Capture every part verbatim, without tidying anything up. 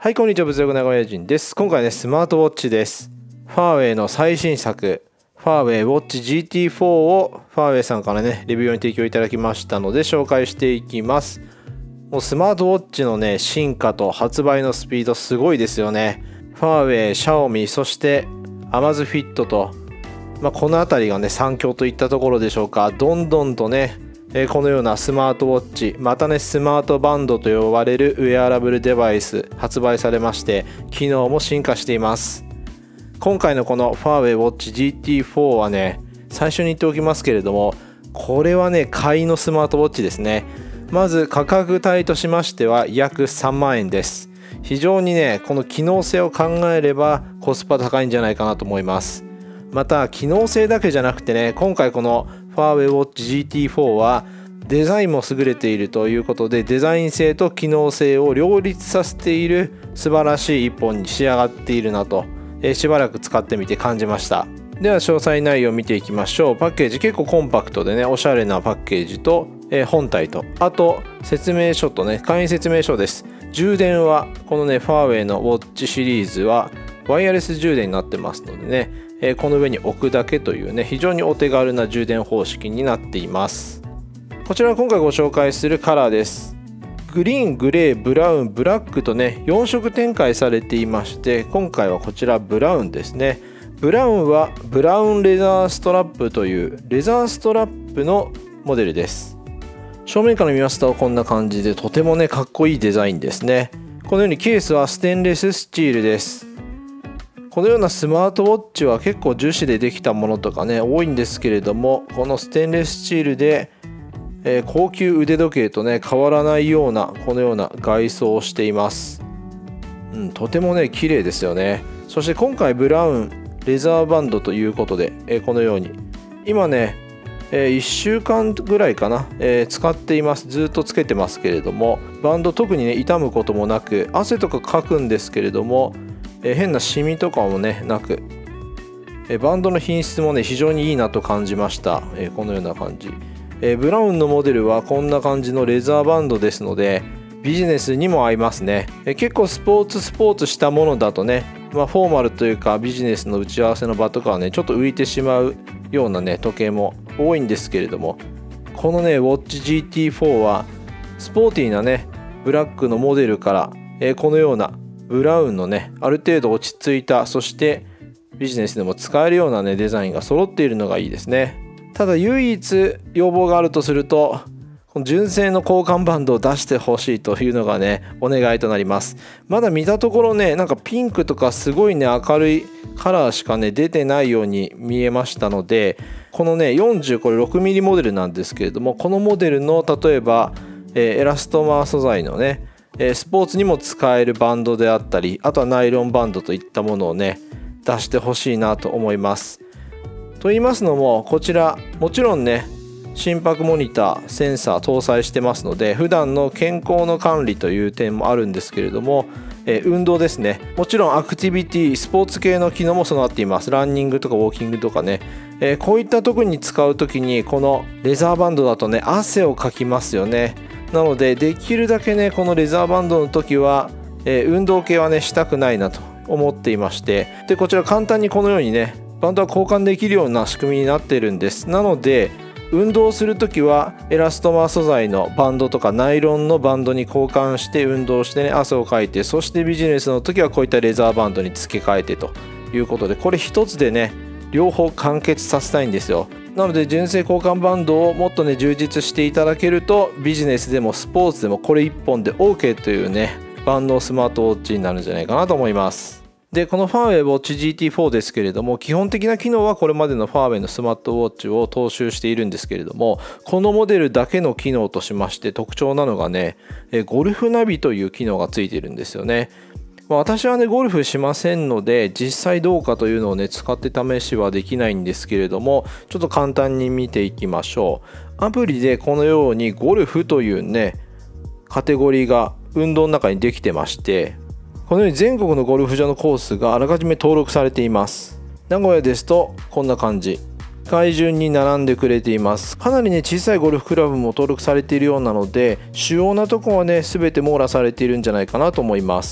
はい、こんにちは。物欲名古屋人です。今回ね、スマートウォッチです。ファーウェイの最新作、ファーウェイウォッチ ジーティーフォー をファーウェイさんからね、レビューに提供いただきましたので紹介していきます。もうスマートウォッチのね、進化と発売のスピードすごいですよね。ファーウェイ、シャオミ、そしてアマズフィットと、まあ、この辺りがね、三強といったところでしょうか。どんどんとね、えー、このようなスマートウォッチ、またねスマートバンドと呼ばれるウェアラブルデバイス発売されまして、機能も進化しています。今回のこのファーウェイウォッチ ジーティーフォー はね、最初に言っておきますけれども、これはね買いのスマートウォッチですね。まず価格帯としましては約さんまんえんです。非常にねこの機能性を考えればコスパ高いんじゃないかなと思います。また機能性だけじゃなくてね、今回このファーウェイウォッチ ジーティーフォー はデザインも優れているということで、デザイン性と機能性を両立させている素晴らしい一本に仕上がっているなと、えー、しばらく使ってみて感じました。では詳細内容を見ていきましょう。パッケージ結構コンパクトでね、おしゃれなパッケージと、えー、本体と、あと説明書とね、簡易説明書です。充電はこのねファーウェイのウォッチシリーズはワイヤレス充電になってますのでね、えー、この上に置くだけというね、非常にお手軽な充電方式になっています。こちらは今回ご紹介するカラーです。グリーン、グレー、ブラウン、ブラックとねよん色展開されていまして、今回はこちらブラウンですね。ブラウンはブラウンレザーストラップというレザーストラップのモデルです。正面から見ますとこんな感じで、とてもねかっこいいデザインですね。このようにケースはステンレススチールです。このようなスマートウォッチは結構樹脂でできたものとかね多いんですけれども、このステンレススチールで、えー、高級腕時計とね変わらないようなこのような外装をしています。うん、とてもね綺麗ですよね。そして今回ブラウンレザーバンドということで、えー、このように今ね、えー、いっしゅうかんぐらいかな、えー、使っています。ずっとつけてますけれども、バンド特にね傷むこともなく、汗とかかくんですけれども、えー、変なシミとかもねなく、えー、バンドの品質もね非常にいいなと感じました。えー、このような感じ、えー、ブラウンのモデルはこんな感じのレザーバンドですのでビジネスにも合いますね。えー、結構スポーツスポーツしたものだとね、まあ、フォーマルというかビジネスの打ち合わせの場とかはねちょっと浮いてしまうようなね時計も多いんですけれども、このねウォッチ ジーティーフォー はスポーティーなねブラックのモデルから、えー、このようなブラウンのねある程度落ち着いた、そしてビジネスでも使えるようなねデザインが揃っているのがいいですね。ただ唯一要望があるとすると、この純正の交換バンドを出してほしいというのがねお願いとなります。まだ見たところね、なんかピンクとかすごいね明るいカラーしかね出てないように見えましたので、このねよんじゅうこれ ろくミリ モデルなんですけれども、このモデルの例えば、えー、エラストマー素材のねスポーツにも使えるバンドであったり、あとはナイロンバンドといったものをね出してほしいなと思います。と言いますのも、こちらもちろんね心拍モニターセンサー搭載してますので、普段の健康の管理という点もあるんですけれども、え運動ですね、もちろんアクティビティスポーツ系の機能も備わっています。ランニングとかウォーキングとかね、えー、こういったところに使う時にこのレザーバンドだとね汗をかきますよね。なのでできるだけねこのレザーバンドの時は、えー、運動系はねしたくないなと思っていまして、でこちら簡単にこのようにねバンドは交換できるような仕組みになっているんです。なので運動する時はエラストマー素材のバンドとかナイロンのバンドに交換して運動してね汗をかいて、そしてビジネスの時はこういったレザーバンドに付け替えてということで、これ一つでね両方完結させたいんですよ。なので純正交換バンドをもっとね充実していただけると、ビジネスでもスポーツでもこれいっぽんで OK というね万能スマートウォッチになるんじゃないかなと思います。でこのファーウェイウォッチ ジーティーフォー ですけれども、基本的な機能はこれまでのファーウェイのスマートウォッチを踏襲しているんですけれども、このモデルだけの機能としまして特徴なのがね、ゴルフナビという機能がついているんですよね。私はねゴルフしませんので実際どうかというのをね使って試しはできないんですけれども、ちょっと簡単に見ていきましょう。アプリでこのようにゴルフというねカテゴリーが運動の中にできてまして、このように全国のゴルフ場のコースがあらかじめ登録されています。名古屋ですとこんな感じ、回順に並んでくれています。かなりね小さいゴルフクラブも登録されているようなので、主要なところはね全て網羅されているんじゃないかなと思います。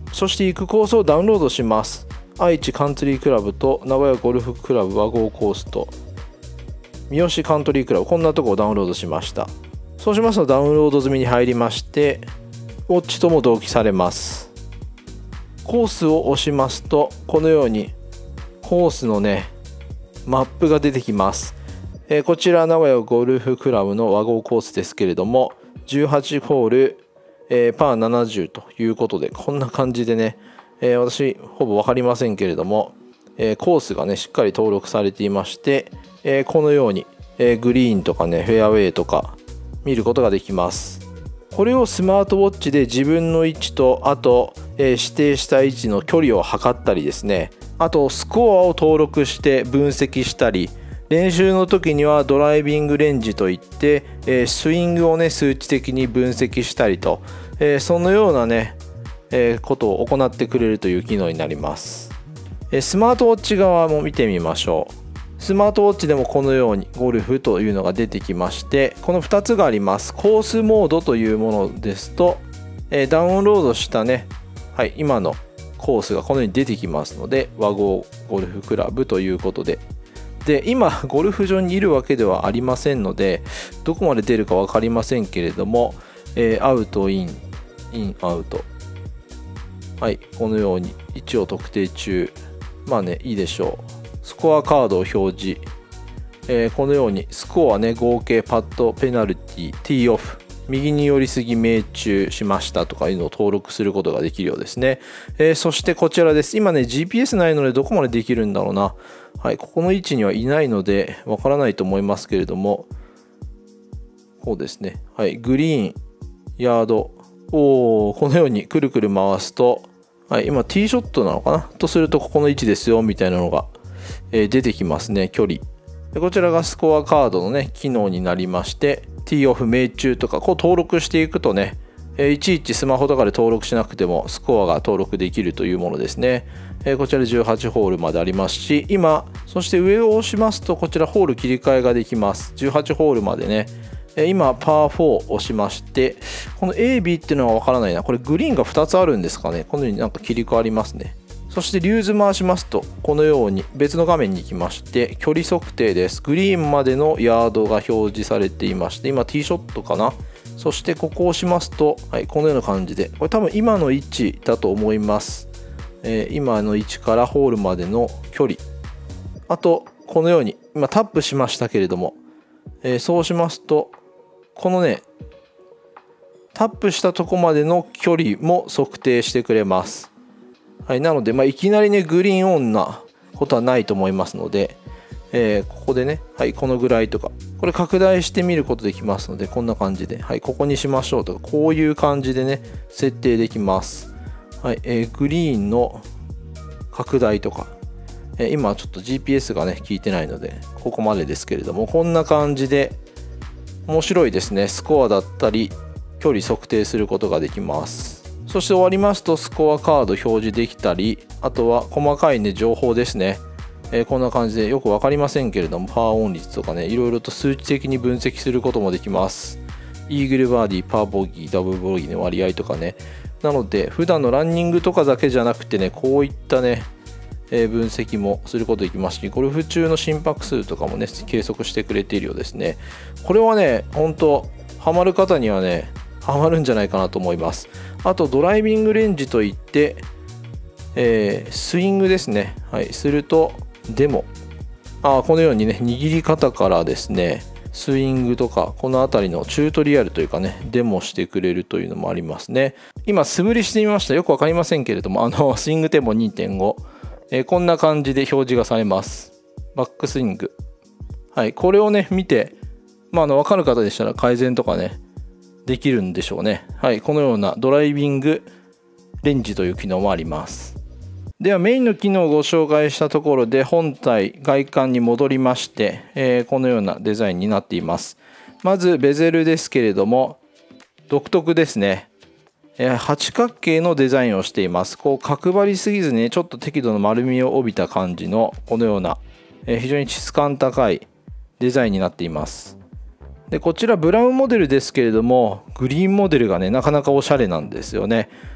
そして行くコースをダウンロードします。愛知カントリークラブと名古屋ゴルフクラブ和合コースと三好カントリークラブ、こんなとこをダウンロードしました。そうしますとダウンロード済みに入りまして、ウォッチとも同期されます。コースを押しますと、このようにコースのねマップが出てきます。えー、こちら名古屋ゴルフクラブの和合コースですけれども、じゅうはちホール、えー、パーななじゅうということで、こんな感じでね、えー、私ほぼ分かりませんけれども、えー、コースがねしっかり登録されていまして、えー、このように、えー、グリーンとかねフェアウェイとか見ることができます。これをスマートウォッチで自分の位置と、あと、えー、指定した位置の距離を測ったりですね、あとスコアを登録して分析したり、練習の時にはドライビングレンジといって、えー、スイングをね数値的に分析したりと、えー、そのようなね、えー、ことを行ってくれるという機能になります。えー、スマートウォッチ側も見てみましょう。スマートウォッチでもこのようにゴルフというのが出てきまして、このふたつがあります。コースモードというものですと、えー、ダウンロードしたね、はい、今のコースがこのように出てきますので、和合ゴルフクラブということで、で今ゴルフ場にいるわけではありませんので、どこまで出るか分かりませんけれども、えー、アウトインインアウト、はい、このように位置を特定中、まあねいいでしょう。スコアカードを表示、えー、このようにスコアね、合計パットペナルティティーオフ、右に寄りすぎ命中しましたとかいうのを登録することができるようですね。えー、そしてこちらです。今ね ジーピーエス ないのでどこまでできるんだろうな。はい、ここの位置にはいないのでわからないと思いますけれども、こうですね。はい、グリーン、ヤード、おー、このようにくるくる回すと、はい、今ティーショットなのかなとすると、ここの位置ですよみたいなのが、えー、出てきますね、距離。でこちらがスコアカードのね機能になりまして、ティーオフ命中とかこう登録していくとね、えー、いちいちスマホとかで登録しなくてもスコアが登録できるというものですね。えー、こちらでじゅうはちホールまでありますし、今そして上を押しますと、こちらホール切り替えができます。じゅうはちホールまでね、えー、今パーフォー押しまして、この エービー っていうのはわからないな。これグリーンがふたつあるんですかね。このようになんか切り替わりますね。そしてリューズ回しますと、このように別の画面に行きまして、距離測定です。グリーンまでのヤードが表示されていまして、今ティーショットかな。そしてここを押しますと、はい、このような感じで、これ多分今の位置だと思います。えー、今の位置からホールまでの距離。あと、このように、今タップしましたけれども、えー、そうしますと、このね、タップしたとこまでの距離も測定してくれます。はい、なので、まあ、いきなりねグリーンオンなことはないと思いますので、えー、ここでね、はい、このぐらいとか、これ拡大してみることできますので、こんな感じで、はい、ここにしましょうとか、こういう感じでね設定できます。はい、えー、グリーンの拡大とか、えー、今ちょっと ジーピーエス がね効いてないのでここまでですけれども、こんな感じで面白いですね。スコアだったり距離測定することができます。そして終わりますとスコアカード表示できたり、あとは細かいね情報ですね、えー、こんな感じでよく分かりませんけれども、パーオン率とかねいろいろと数値的に分析することもできます。イーグルバーディー、パーボギー、ダブルボギーの割合とかね。なので普段のランニングとかだけじゃなくてね、こういったね、えー、分析もすることできますし、ゴルフ中の心拍数とかもね計測してくれているようですね。これはね本当ハマる方にはねハマるんじゃないかなと思います。あとドライビングレンジといって、えー、スイングですね、はい、するとでもあこのようにね握り方からですねスイングとかこの辺りのチュートリアルというかねデモしてくれるというのもありますね。今素振りしてみました。よく分かりませんけれども、あのスイングテンポ にてんご、えー、こんな感じで表示がされます。バックスイング、はい、これをね見て、まあ、あの分かる方でしたら改善とかねできるんでしょうね。はい、このようなドライビングレンジという機能もあります。ではメインの機能をご紹介したところで本体外観に戻りまして、えー、このようなデザインになっています。まずベゼルですけれども独特ですね。えー、八角形のデザインをしています。こう角張りすぎずに、ね、ちょっと適度な丸みを帯びた感じのこのような、えー、非常に質感高いデザインになっています。でこちらブラウンモデルですけれども、グリーンモデルがねなかなかおしゃれなんですよね。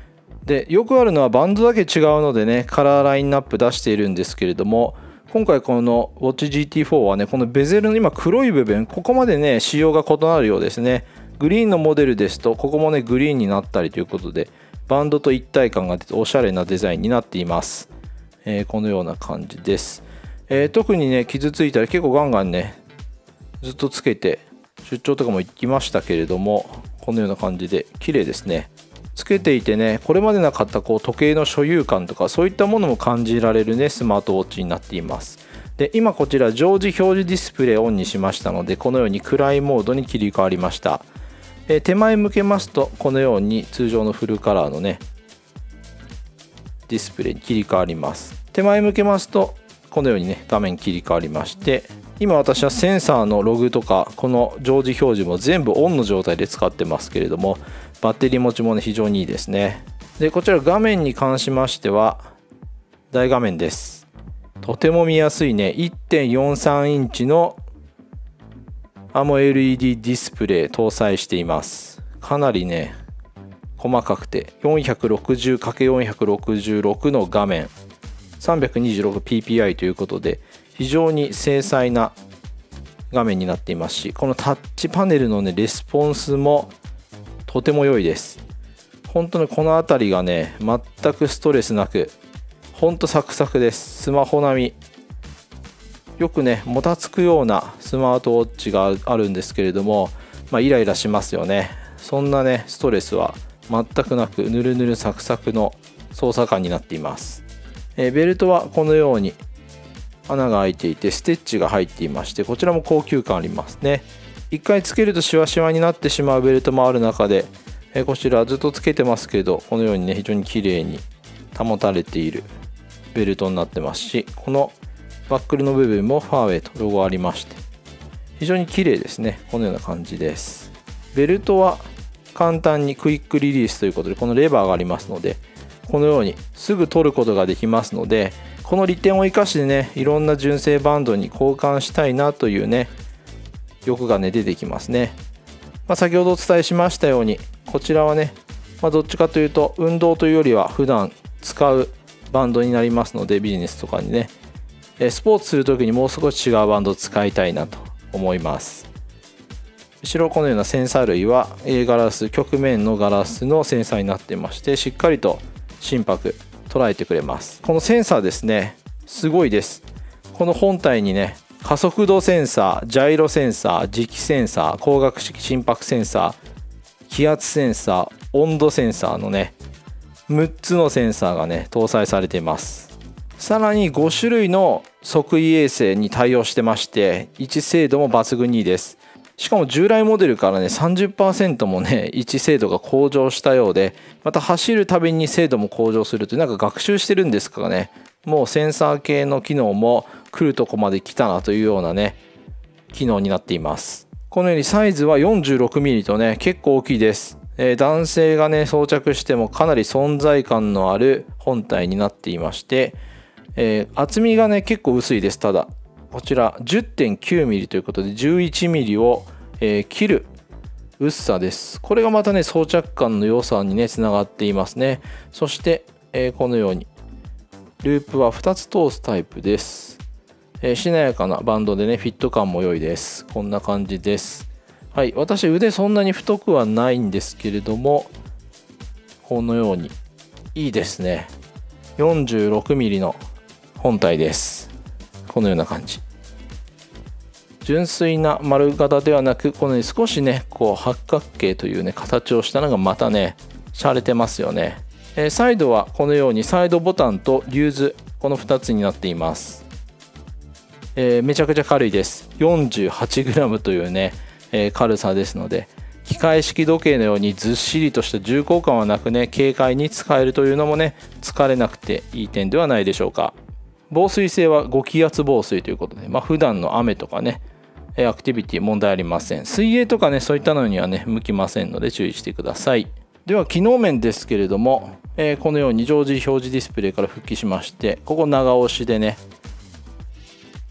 でよくあるのはバンドだけ違うのでねカラーラインナップ出しているんですけれども、今回この ウォッチ ジーティーフォー はねこのベゼルの今黒い部分、ここまでね仕様が異なるようですね。グリーンのモデルですとここもねグリーンになったりということで、バンドと一体感が出ておしゃれなデザインになっています。えー、このような感じです。えー、特にね傷ついたら結構ガンガンねずっとつけて出張とかも行きましたけれども、このような感じで綺麗ですね。つけていてねこれまでなかったこう時計の所有感とかそういったものも感じられるねスマートウォッチになっています。で今こちら常時表示ディスプレイオンにしましたので、このように暗いモードに切り替わりました。えー、手前向けますとこのように通常のフルカラーのねディスプレイに切り替わります。手前向けますとこのようにね画面切り替わりまして、今私はセンサーのログとかこの常時表示も全部オンの状態で使ってますけれども、バッテリー持ちもね非常にいいですね。でこちら画面に関しましては大画面です。とても見やすいね いってんよんさん インチのアモ エルイーディー ディスプレイ搭載しています。かなりね細かくて よんひゃくろくじゅうかけるよんひゃくろくじゅうろく の画面 さんびゃくにじゅうろくピーピーアイ ということで非常に精細な画面になっていますし、このタッチパネルのねレスポンスもとても良いです。本当にこの辺りがね全くストレスなく本当サクサクです。スマホ並み、よくねもたつくようなスマートウォッチがあるんですけれども、まあ、イライラしますよね。そんなねストレスは全くなくぬるぬるサクサクの操作感になっています。えー、ベルトはこのように穴が開いていてステッチが入っていまして、こちらも高級感ありますね。一回つけるとシワシワになってしまうベルトもある中で、えー、こちらずっとつけてますけどこのようにね非常に綺麗に保たれているベルトになってますし、このバックルの部分もファーウェイとロゴありまして非常に綺麗ですね。このような感じです。ベルトは簡単にクイックリリースということでこのレバーがありますのでこのようにすぐ取ることができますので、この利点を生かしてねいろんな純正バンドに交換したいなというね欲がね出てきますね。まあ、先ほどお伝えしましたようにこちらはね、まあ、どっちかというと運動というよりは普段使うバンドになりますので、ビジネスとかにねスポーツする時にもう少し違うバンドを使いたいなと思います。後ろこのようなセンサー類は A ガラス、曲面のガラスのセンサーになっていまして、しっかりと心拍捉えてくれます。このセンサーですねすごいです。この本体にね加速度センサー、ジャイロセンサー、磁気センサー、光学式心拍センサー、気圧センサー、温度センサーのねむっつのセンサーがね搭載されています。さらにご種類の測位衛星に対応してまして、位置精度も抜群にいいです。しかも従来モデルからね さんじゅっパーセント もね位置精度が向上したようで、また走るたびに精度も向上するという、なんか学習してるんですかね、もうセンサー系の機能も来るとこまで来たなというようなね機能になっています。このようにサイズは よんじゅうろくミリ とね結構大きいです。えー、男性がね装着してもかなり存在感のある本体になっていまして、えー、厚みがね結構薄いです。ただこちら じゅってんきゅうミリ ということでじゅういちミリを、えー、切る薄さです。これがまたね装着感の良さにねつながっていますね。そして、えー、このようにループはふたつ通すタイプです。えー、しなやかなバンドでねフィット感も良いです。こんな感じです。はい、私腕そんなに太くはないんですけれどもこのようにいいですね。 よんじゅうろくミリ の本体です。このような感じ、純粋な丸型ではなくこのように少しねこう八角形というね形をしたのがまたね洒落てますよね。えー、サイドはこのようにサイドボタンとリューズ、このふたつになっています。えー、めちゃくちゃ軽いです。 よんじゅうはちグラム というね、えー、軽さですので、機械式時計のようにずっしりとした重厚感はなくね軽快に使えるというのもね疲れなくていい点ではないでしょうか。防水性はご気圧防水ということで、まあ、普段の雨とかねアクティビティ問題ありません。水泳とかねそういったのにはね向きませんので注意してください。では機能面ですけれども、えー、このように常時表示ディスプレイから復帰しまして、ここ長押しでね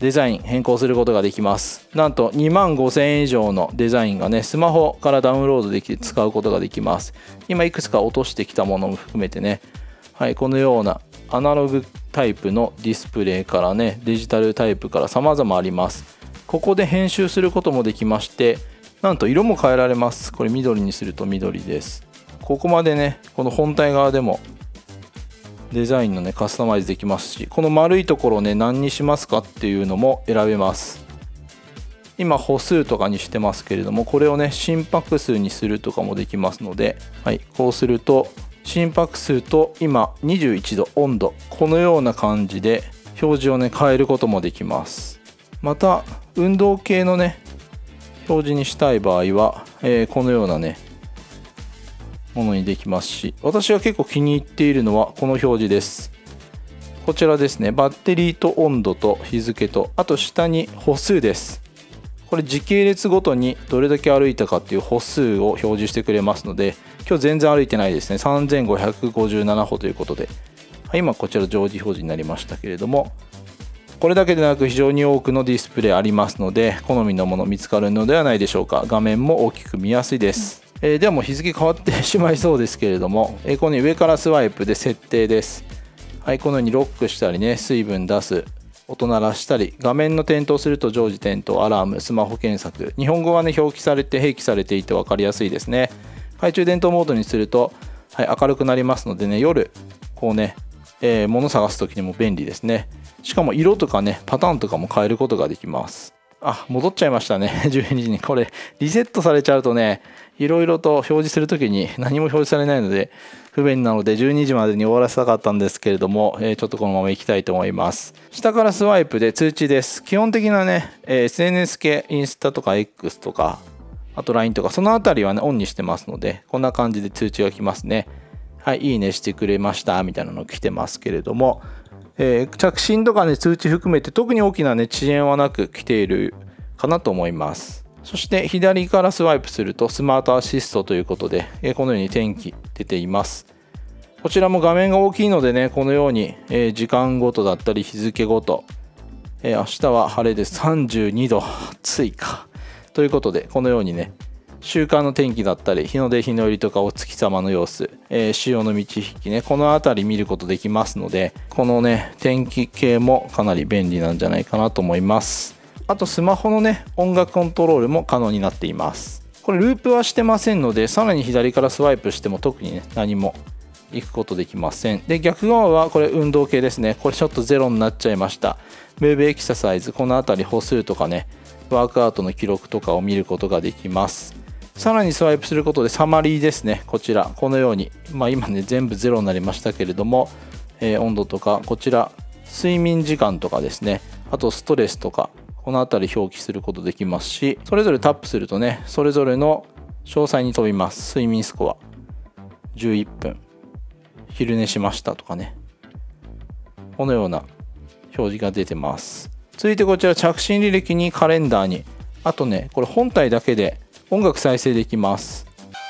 デザイン変更することができます。なんとにまんごせんえん以上のデザインがね、スマホからダウンロードできて使うことができます。今いくつか落としてきたものも含めてね、はい、このようなアナログタイプのディスプレイからね、デジタルタイプから様々あります。ここで編集することもできまして、なんと色も変えられます。これ緑にすると緑です。ここまでね、この本体側でもデザインのねカスタマイズできますし、この丸いところをね何にしますかっていうのも選べます。今歩数とかにしてますけれども、これをね心拍数にするとかもできますので、はい、こうすると心拍数と今にじゅういちど温度、このような感じで表示をね変えることもできます。また運動系のね表示にしたい場合は、えー、このようなねものにできますし、私が結構気に入っているのはこの表示です。こちらですね、バッテリーと温度と日付と、あと下に歩数です。これ時系列ごとにどれだけ歩いたかっていう歩数を表示してくれますので、今日全然歩いてないですね。さんぜんごひゃくごじゅうななほということで、はい、今こちら常時表示になりましたけれども、これだけでなく非常に多くのディスプレイありますので、好みのもの見つかるのではないでしょうか。画面も大きく見やすいです。えー、ではもう日付変わってしまいそうですけれども、えー、この上からスワイプで設定です。はい、このようにロックしたりね、水分出す、音鳴らしたり、画面の点灯すると常時点灯、アラーム、スマホ検索、日本語がね表記されて併記されていて分かりやすいですね。懐中電灯モードにすると、はい、明るくなりますのでね、夜こうね、えー、物探す時にも便利ですね。しかも色とかねパターンとかも変えることができます。あ、戻っちゃいましたね。じゅうにじにこれリセットされちゃうとね、いろいろと表示するときに何も表示されないので不便なので、じゅうにじまでに終わらせたかったんですけれども、えー、ちょっとこのままいきたいと思います。下からスワイプで通知です。基本的なね、えー、エスエヌエス 系、インスタとか X とか、あと ライン とか、そのあたりはねオンにしてますので、こんな感じで通知が来ますね。はい、いいねしてくれましたみたいなの来てますけれども、えー、着信とかね通知含めて特に大きなね遅延はなく来ているかなと思います。そして左からスワイプするとスマートアシストということで、えー、このように天気出ています。こちらも画面が大きいのでね、このように、えー、時間ごとだったり日付ごと、えー、明日は晴れでさんじゅうにど、暑いかということで、このようにね週間の天気だったり日の出日の入りとかお月様の様子、えー、潮の満ち引きね、この辺り見ることできますので、このね天気系もかなり便利なんじゃないかなと思います。あとスマホのね音楽コントロールも可能になっています。これループはしてませんので、さらに左からスワイプしても特にね何も行くことできません。で、逆側はこれ運動系ですね。これちょっとゼロになっちゃいました。ムーブエクササイズ、この辺り歩数とかねワークアウトの記録とかを見ることができます。さらにスワイプすることでサマリーですね、こちらこのように、まあ、今ね全部ゼロになりましたけれども、えー、温度とかこちら睡眠時間とかですね、あとストレスとかこの辺り表記することできますし、それぞれタップするとねそれぞれの詳細に飛びます。睡眠スコアじゅういっぷん、昼寝しましたとかね、このような表示が出てます。続いてこちら着信履歴にカレンダーに、あとねこれ本体だけで音楽再生できます。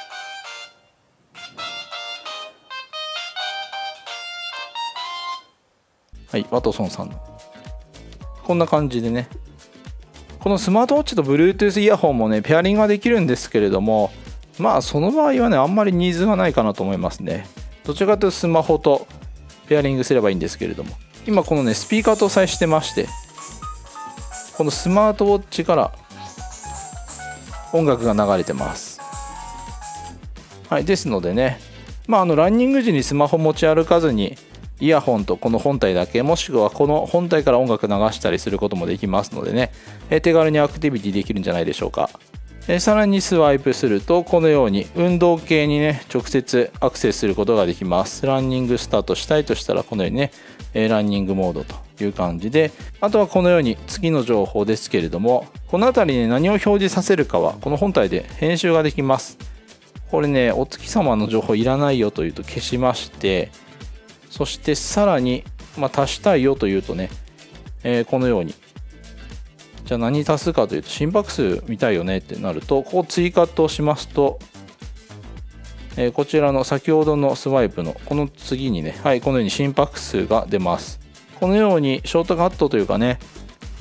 はい、ワトソンさんのこんな感じでね、このスマートウォッチと Bluetooth イヤホンもねペアリングができるんですけれども、まあその場合はねあんまりニーズはないかなと思いますね。どちらかというとスマホとペアリングすればいいんですけれども、今このねスピーカー搭載してまして、このスマートウォッチから音楽が流れてます。はい、ですのでね、まああのランニング時にスマホ持ち歩かずにイヤホンとこの本体だけ、もしくはこの本体から音楽流したりすることもできますのでね、え手軽にアクティビティできるんじゃないでしょうか。えさらにスワイプするとこのように運動系にね直接アクセスすることができます。ランニングスタートしたいとしたらこのようにね、えランニングモードという感じで、あとはこのように次の情報ですけれども、この辺りに何を表示させるかはこの本体で編集ができます。これねお月様の情報いらないよというと消しまして、そしてさらに、まあ、足したいよというとね、えー、このように、じゃあ何足すかというと心拍数見たいよねってなると、ここ追加としますと、えー、こちらの先ほどのスワイプのこの次にね、はい、このように心拍数が出ます。このようにショートカットというかね、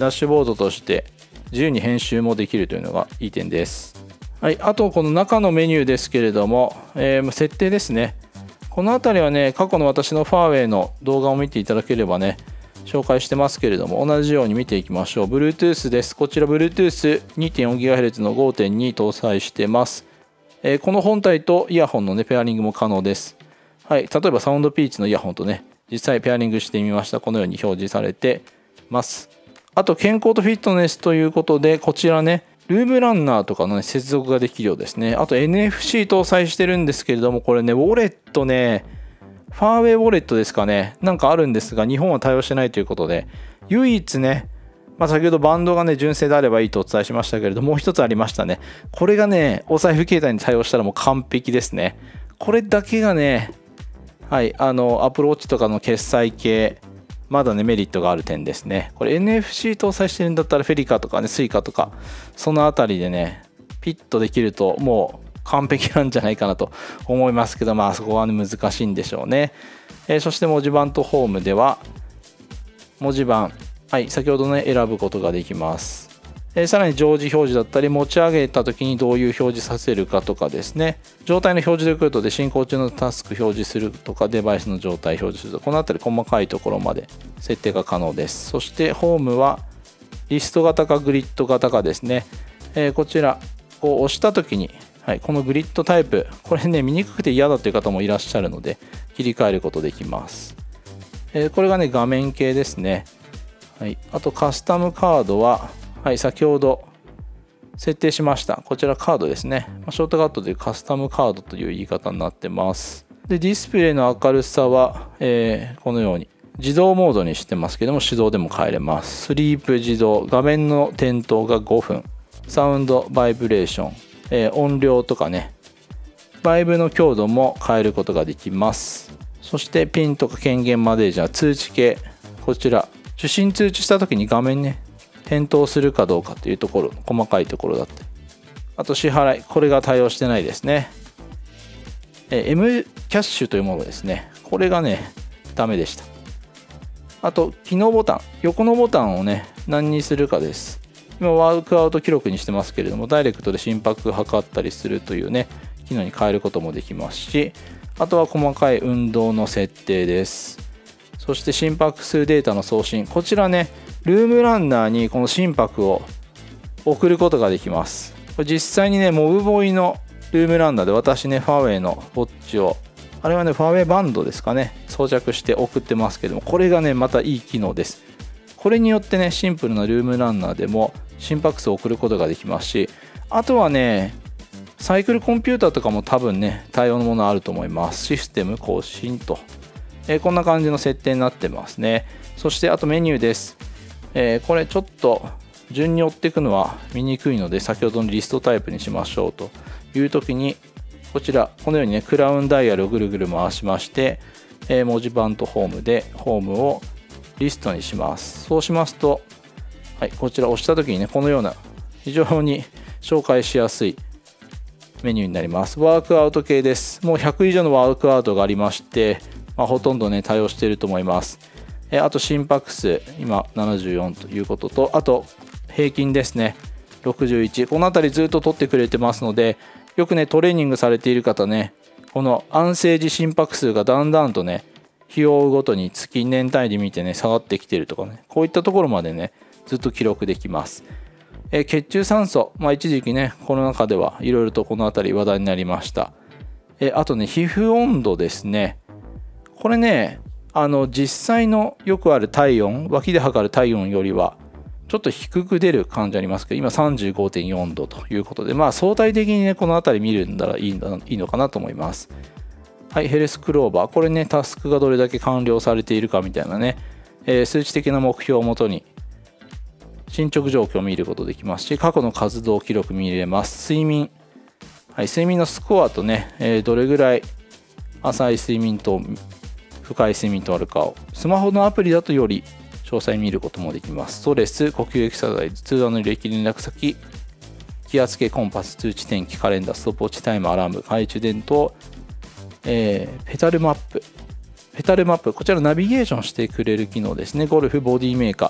ダッシュボードとして自由に編集もできるというのがいい点です。はい、あとこの中のメニューですけれども、えー、設定ですね。この辺りはね、過去の私のファーウェイの動画を見ていただければね、紹介してますけれども、同じように見ていきましょう。Bluetooth です。こちら ブルートゥースにてんよんギガヘルツ の ごてんに 搭載してます。えー、この本体とイヤホンのね、ペアリングも可能です。はい、例えばサウンドピーチのイヤホンとね、実際ペアリングしてみました。このように表示されてます。あと健康とフィットネスということで、こちらね、ルームランナーとかの、ね、接続ができるようですね。あと エヌエフシー 搭載してるんですけれども、これね、ウォレットね、ファーウェイウォレットですかね、なんかあるんですが、日本は対応してないということで、唯一ね、まあ、先ほどバンドがね、純正であればいいとお伝えしましたけれども、もう一つありましたね。これがね、お財布携帯に対応したらもう完璧ですね。これだけがね、はい、あの、Apple Watch とかの決済系、まだね、メリットがある点ですね。これ エヌエフシー 搭載してるんだったら、フェリカとかね、スイカとか、そのあたりでね、ピッとできると、もう完璧なんじゃないかなと思いますけど、まあ、そこはね、難しいんでしょうね。えー、そして文字盤とホームでは、文字盤、はい、先ほどね、選ぶことができます。えー、さらに常時表示だったり、持ち上げた時にどういう表示させるかとかですね、状態の表示ということで進行中のタスク表示するとか、デバイスの状態表示するとか、このあたり細かいところまで設定が可能です。そしてホームはリスト型かグリッド型かですね、えー、こちらこう押した時に、はい、このグリッドタイプ、これね見にくくて嫌だという方もいらっしゃるので切り替えることできます。えー、これがね画面系ですね。はい、あとカスタムカードは、はい、先ほど設定しました。こちらカードですね。ショートカットでカスタムカードという言い方になってます。で、ディスプレイの明るさは、えー、このように自動モードにしてますけども、手動でも変えれます。スリープ自動、画面の点灯がごふん、サウンドバイブレーション、えー、音量とかね、バイブの強度も変えることができます。そしてピンとか権限マネージャー、通知系、こちら受信通知した時に画面ね点灯するかどうかというところ、細かいところだったり、あと支払い、これが対応してないですね。え M キャッシュというものですね、これがねダメでした。あと機能ボタン、横のボタンをね何にするかです。今ワークアウト記録にしてますけれども、ダイレクトで心拍測ったりするというね機能に変えることもできますし、あとは細かい運動の設定です。そして心拍数データの送信、こちらねルームランナーにこの心拍を送ることができます。これ実際にねモブボーイのルームランナーで私ねファーウェイのウォッチを、あれはねファーウェイバンドですかね、装着して送ってますけども、これがねまたいい機能です。これによってねシンプルなルームランナーでも心拍数を送ることができますし、あとはねサイクルコンピューターとかも多分ね対応のものあると思います。システム更新と、えー、こんな感じの設定になってますね。そしてあとメニューです。えー、これちょっと順に追っていくのは見にくいので、先ほどのリストタイプにしましょうという時に、こちらこのようにねクラウンダイヤルをぐるぐる回しまして、えー、文字盤とホームでホームをリストにします。そうしますと、はい、こちら押した時にねこのような非常に紹介しやすいメニューになります。ワークアウト系です。もうひゃく以上のワークアウトがありまして、まあ、ほとんどね対応していると思います。えあと心拍数今ななじゅうよんということと、あと平均ですねろくじゅういち、この辺りずっと取ってくれてますので、よくねトレーニングされている方ね、この安静時心拍数がだんだんとね日を追うごとに月年単位で見てね下がってきているとかね、こういったところまでねずっと記録できます。え血中酸素、まあ、一時期ねコロナ禍ではいろいろとこの辺り話題になりました。えあとね皮膚温度ですね、これねあの実際のよくある体温、脇で測る体温よりはちょっと低く出る感じありますけど、今 さんじゅうごてんよん 度ということで、まあ相対的にねこの辺り見るんだらいいのいいのかなと思います。はい、ヘルスクローバー、これねタスクがどれだけ完了されているかみたいなね、えー、数値的な目標をもとに進捗状況を見ることできますし、過去の活動記録見れます。睡眠、はい、睡眠のスコアとね、えー、どれぐらい浅い睡眠と深い睡眠とあるかをスマホのアプリだとより詳細に見ることもできます。ストレス、呼吸エクササイズ、通話の履歴、連絡先、気圧計、コンパス、通知、天気、カレンダー、ストップウォッチ、タイム、アラーム、懐中電灯、えー、ペダルマップペタルマップ、こちらナビゲーションしてくれる機能ですね。ゴルフ、ボディメーカー、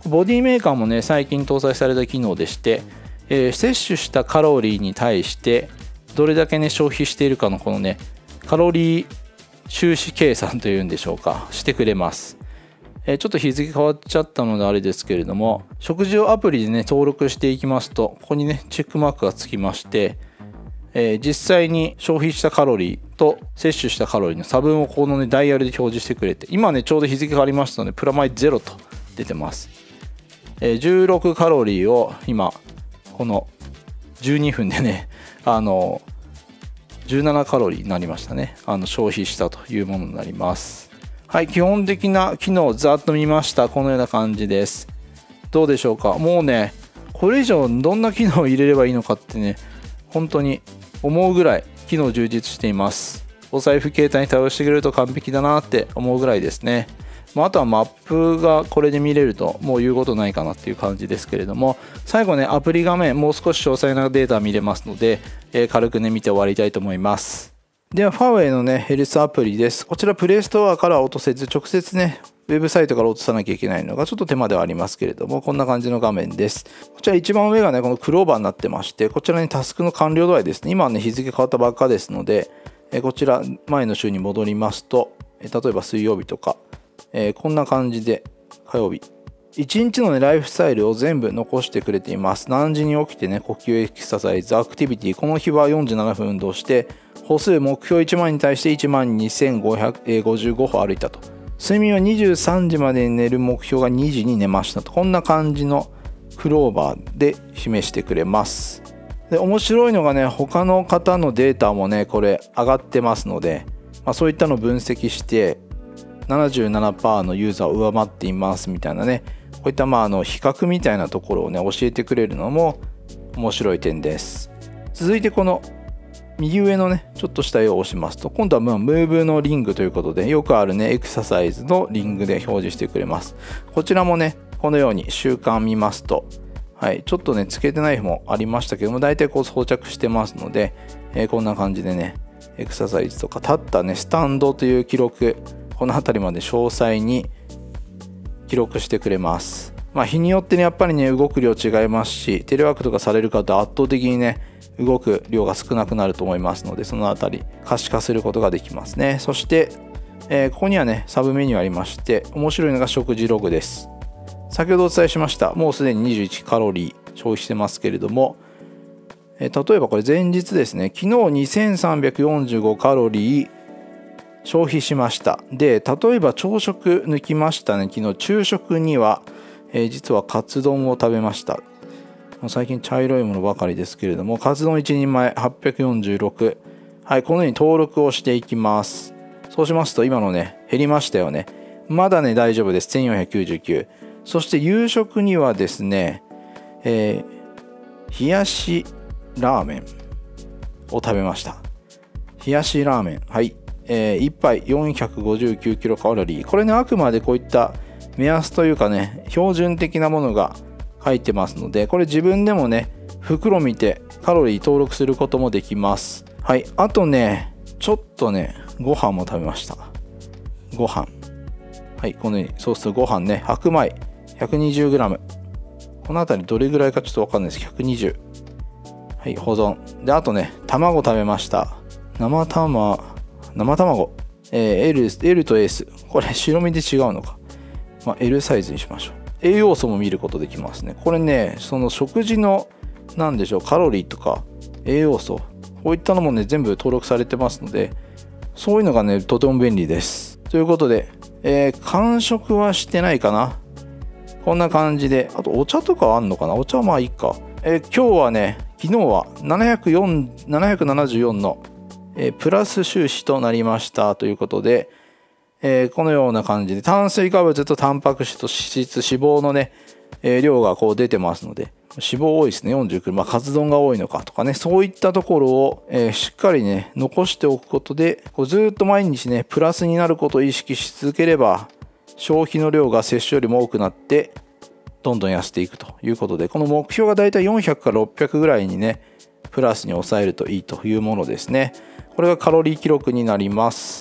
ボディメーカーもね最近搭載された機能でして、えー、摂取したカロリーに対してどれだけね消費しているかのこのねカロリー収支計算というんでしょうか、してくれます。えー、ちょっと日付変わっちゃったのであれですけれども、食事をアプリでね登録していきますと、ここにねチェックマークがつきまして、えー、実際に消費したカロリーと摂取したカロリーの差分をこのねダイヤルで表示してくれて、今ねちょうど日付変わりましたのでプラマイゼロと出てます。えー、じゅうろくカロリーを今このじゅうにふんでねあのじゅうななカロリーになりましたね。あの消費したというものになります。はい、基本的な機能をざっと見ました。このような感じです。どうでしょうか。もうねこれ以上どんな機能を入れればいいのかってね本当に思うぐらい機能充実しています。お財布携帯に対応してくれると完璧だなって思うぐらいですね。まあ、あとはマップがこれで見れるともう言うことないかなっていう感じですけれども、最後ねアプリ画面もう少し詳細なデータ見れますので、えー、軽くね見て終わりたいと思います。ではファーウェイのねヘルスアプリです。こちらプレイストアから落とせず直接ねウェブサイトから落とさなきゃいけないのがちょっと手間ではありますけれども、こんな感じの画面です。こちら一番上がねこのクローバーになってまして、こちらにタスクの完了度合いですね。今はね日付変わったばっかですので、えこちら前の週に戻りますと、え例えば水曜日とか、えこんな感じで火曜日いちにちの、ね、ライフスタイルを全部残してくれています。何時に起きてね呼吸エクササイズアクティビティ、この日はよんじゅうななふん運動して、歩数目標いちまんに対していちまんにせんごひゃくごじゅうご歩歩いたと、睡眠はにじゅうさんじまでに寝る目標がにじに寝ましたと、こんな感じのクローバーで示してくれます。で面白いのがね他の方のデータもねこれ上がってますので、まあ、そういったのを分析してななじゅうななパーセント のユーザーを上回っていますみたいなね、こういったまああの比較みたいなところをね教えてくれるのも面白い点です。続いてこの右上のねちょっと下絵を押しますと、今度はまあムーブのリングということでよくあるねエクササイズのリングで表示してくれます。こちらもねこのように習慣見ますと、はい、ちょっとねつけてない日もありましたけども、大体こう装着してますので、えー、こんな感じでねエクササイズとか立ったねスタンドという記録、この辺りまで詳細に記録してくれます。まあ日によってねやっぱりね動く量違いますし、テレワークとかされる方は圧倒的にね動く量が少なくなると思いますので、そのあたり可視化することができますね。そして、えー、ここにはねサブメニューありまして、面白いのが食事ログです。先ほどお伝えしましたもうすでににじゅういちカロリー消費してますけれども、えー、例えばこれ前日ですね、昨日にせんさんびゃくよんじゅうごカロリー消費しました。で例えば朝食抜きましたね。昨日昼食には、えー、実はカツ丼を食べました。最近茶色いものばかりですけれども、カツ丼いちにんまえはっぴゃくよんじゅうろく、はい、このように登録をしていきます。そうしますと今のね減りましたよね。まだね大丈夫です。せんよんひゃくきゅうじゅうきゅう。そして夕食にはですね、えー、冷やしラーメンを食べました。冷やしラーメン、はい、えー、いっぱいよんひゃくごじゅうきゅうキロカロリー。これねあくまでこういった目安というかね標準的なものが書いてますので、これ自分でもね袋見てカロリー登録することもできます。はい、あとねちょっとねご飯も食べました。ご飯、はい、このようにそうするとご飯ね白米 ひゃくにじゅうグラム、 この辺りどれぐらいかちょっと分かんないです。ひゃくにじゅう、はい、保存で、あとね卵食べました。生卵生卵、えー、L, L と S、 これ白身で違うのか、まあ、L サイズにしましょう。栄養素も見ることできますね。これねその食事の何でしょうカロリーとか栄養素、こういったのもね全部登録されてますので、そういうのがねとても便利です。ということで、えー、完食はしてないかな。こんな感じで、あとお茶とかあんのかな。お茶はまあいいか。えー、今日はね昨日はななひゃくななじゅうよんの、えー、プラス収支となりましたということで、えー、このような感じで炭水化物とタンパク質と脂質脂肪のね、えー、量がこう出てますので、脂肪多いですねよんじゅうきゅう、まあ、カツ丼が多いのかとかね、そういったところを、えー、しっかりね残しておくことで、こうずっと毎日ねプラスになることを意識し続ければ消費の量が摂取よりも多くなってどんどん痩せていくということで、この目標がだいたいよんひゃくからろっぴゃくぐらいにねプラスに抑えるといいというものですね。これがカロリー記録になります。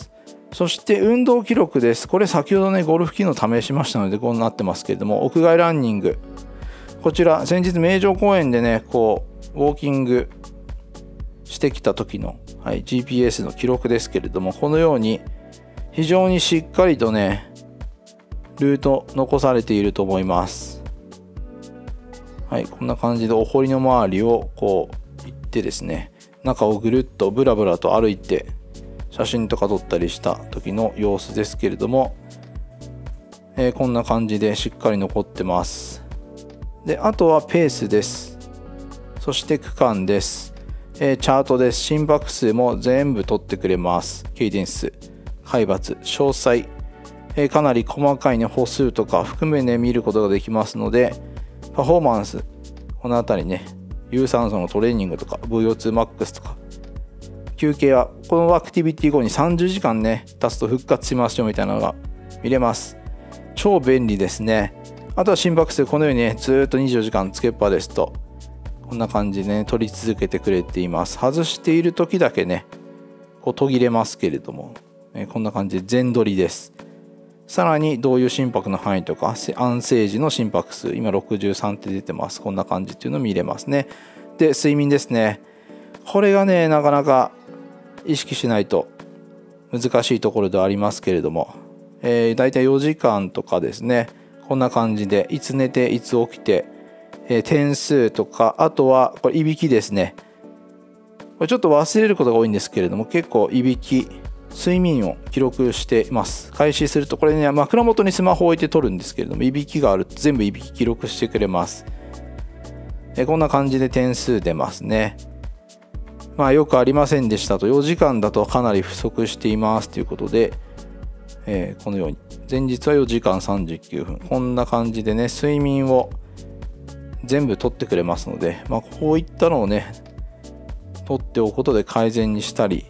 そして運動記録です。これ先ほどねゴルフ機能試しましたのでこうなってますけれども、屋外ランニング、こちら先日名城公園でねこうウォーキングしてきた時の、はい、ジーピーエス の記録ですけれども、このように非常にしっかりとねルート残されていると思います。はい、こんな感じでお堀の周りをこう行ってですね、中をぐるっとブラブラと歩いて写真とか撮ったりした時の様子ですけれども、えー、こんな感じでしっかり残ってます。であとはペースです。そして区間です。えー、チャートです。心拍数も全部取ってくれます。ケイデンス、海抜、詳細、えー、かなり細かいね歩数とか含めね見ることができますので、パフォーマンス、この辺りね有酸素のトレーニングとか ブイオーツーマックス とか、休憩はこのアクティビティ後にさんじゅうじかんね経つと復活しますよみたいなのが見れます。超便利ですね。あとは心拍数、このようにねずっとにじゅうよじかんつけっぱですとこんな感じでね取り続けてくれています。外している時だけねこう途切れますけれども、えこんな感じで全取りです。さらにどういう心拍の範囲とか安静時の心拍数、今ろくじゅうさんって出てます。こんな感じっていうのを見れますね。で睡眠ですね。これがねなかなか意識しないと難しいところではありますけれども、えー、だいたいよじかんとかですね、こんな感じでいつ寝ていつ起きて、えー、点数とか、あとはこれいびきですね。これちょっと忘れることが多いんですけれども、結構いびき睡眠を記録しています。開始するとこれね枕元にスマホを置いて撮るんですけれども、いびきがあると全部いびき記録してくれます。えー、こんな感じで点数出ますね。まあよくありませんでしたと、よじかんだとかなり不足していますということで、えー、このように前日はよじかんさんじゅうきゅうふん、こんな感じでね睡眠を全部取ってくれますので、まあ、こういったのをね取っておくことで改善にしたり、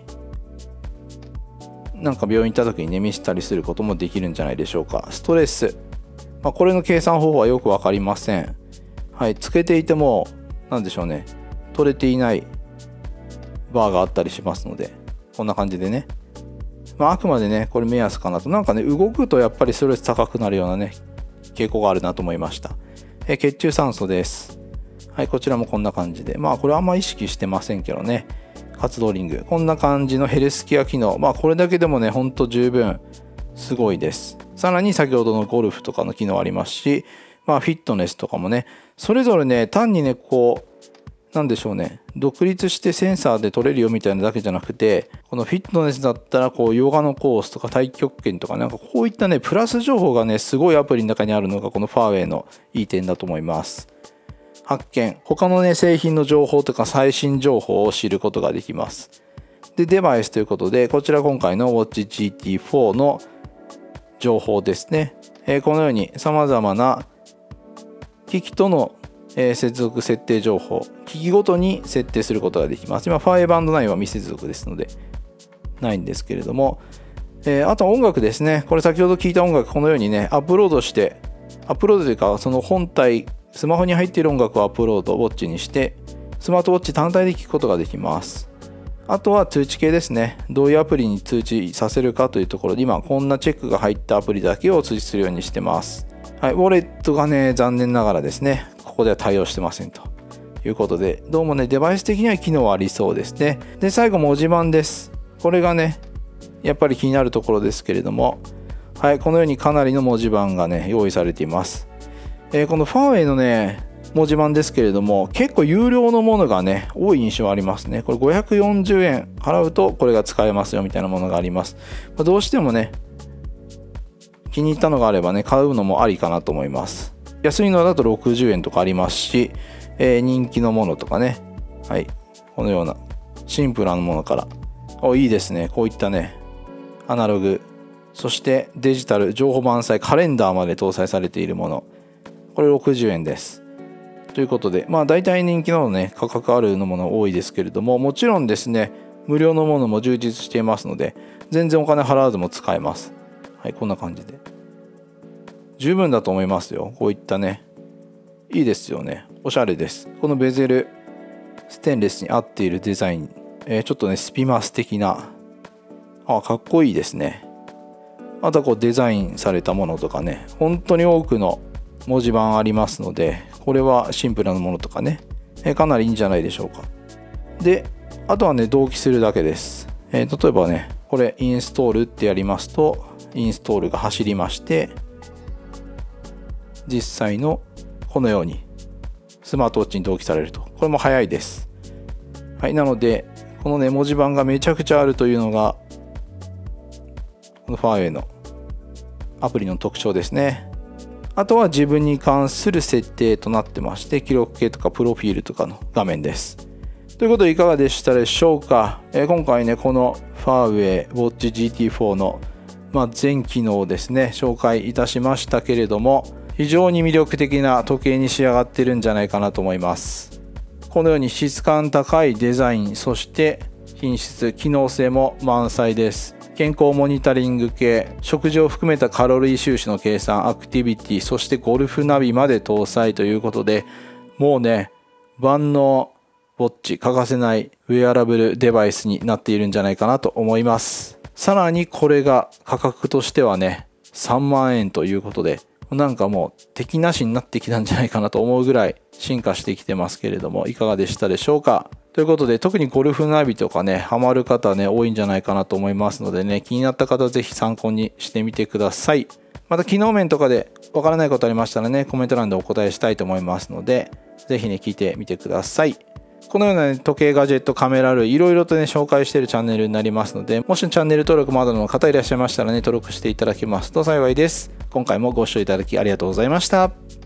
なんか病院行った時にねミスったりすることもできるんじゃないでしょうか。ストレス、まあ、これの計算方法はよく分かりません。はい、つけていても何でしょうね取れていないバーがあったりしますので、こんな感じでね、まあ、あくまでねこれ目安かなと。なんかね動くとやっぱりストレス高くなるようなね傾向があるなと思いました。え血中酸素です。はい、こちらもこんな感じで、まあこれあんま意識してませんけどね。活動リング、こんな感じのヘルスケア機能、まあこれだけでもねほんと十分すごいです。さらに先ほどのゴルフとかの機能ありますし、まあフィットネスとかもねそれぞれね単にねこうなんでしょうね独立してセンサーで取れるよみたいなだけじゃなくて、このフィットネスだったらこうヨガのコースとか太極拳とかなんかこういったねプラス情報がねすごいアプリの中にあるのがこのファーウェイのいい点だと思います。発見、他のね製品の情報とか最新情報を知ることができます。でデバイスということで、こちら今回の ウォッチジーティーフォー の情報ですね。えー、このようにさまざまな機器とのえー、接続設定情報、機器ごとに設定することができます。今ファーウェイバンドナインは未接続ですのでないんですけれども、えー、あとは音楽ですね。これ先ほど聞いた音楽、このようにねアップロードして、アップロードというかその本体スマホに入っている音楽をアップロードウォッチにしてスマートウォッチ単体で聞くことができます。あとは通知系ですね。どういうアプリに通知させるかというところで、今こんなチェックが入ったアプリだけを通知するようにしてます。はい、ウォレットがね残念ながらですねここでは対応してませんということで、どうもねデバイス的には機能はありそうですね。で最後文字盤です。これがねやっぱり気になるところですけれども、はい、このようにかなりの文字盤がね用意されています。えー、このファーウェイのね文字盤ですけれども、結構有料のものがね多い印象ありますね。これごひゃくよんじゅうえん払うとこれが使えますよみたいなものがあります。まあ、どうしてもね気に入ったのがあればね買うのもありかなと思います。安いのだとろくじゅうえんとかありますし、えー、人気のものとかね、はい、このようなシンプルなものから、おいいですね。こういったねアナログ、そしてデジタル情報満載カレンダーまで搭載されているもの、これろくじゅうえんです。ということで、まあ大体人気のね価格あるのもの多いですけれども、もちろんですね無料のものも充実していますので全然お金払わずも使えます。はい、こんな感じで十分だと思いますよ。こういったねいいですよね。おしゃれです。このベゼルステンレスに合っているデザイン、えー、ちょっとねスピマス的な、あかっこいいですね。 あとはこうデザインされたものとかね、本当に多くの文字盤ありますので、これはシンプルなものとかね、えかなりいいんじゃないでしょうか。であとはね、同期するだけです。えー、例えばね、これインストールってやりますと、インストールが走りまして、実際のこのようにスマートウォッチに同期されると。これも早いです。はい、なのでこのね、文字盤がめちゃくちゃあるというのがこのファーウェイのアプリの特徴ですね。あとは自分に関する設定となってまして、記録系とかプロフィールとかの画面です。ということでいかがでしたでしょうか。えー、今回ね、このファーウェイ Watch ジーティーフォー の、まあ、全機能をですね紹介いたしましたけれども、非常に魅力的な時計に仕上がってるんじゃないかなと思います。このように質感高いデザイン、そして品質、機能性も満載です。健康モニタリング系、食事を含めたカロリー収支の計算、アクティビティ、そしてゴルフナビまで搭載ということで、もうね、万能ウォッチ欠かせないウェアラブルデバイスになっているんじゃないかなと思います。さらにこれが価格としてはね、さんまんえんということで、なんかもう敵なしになってきたんじゃないかなと思うぐらい進化してきてますけれども、いかがでしたでしょうか。ということで、特にゴルフナビとかね、ハマる方ね、多いんじゃないかなと思いますのでね、気になった方はぜひ参考にしてみてください。また機能面とかでわからないことありましたらね、コメント欄でお答えしたいと思いますので、ぜひね、聞いてみてください。このような、ね、時計ガジェットカメラ類いろいろとね紹介しているチャンネルになりますので、もしチャンネル登録まだの方いらっしゃいましたらね、登録していただけますと幸いです。今回もご視聴いただきありがとうございました。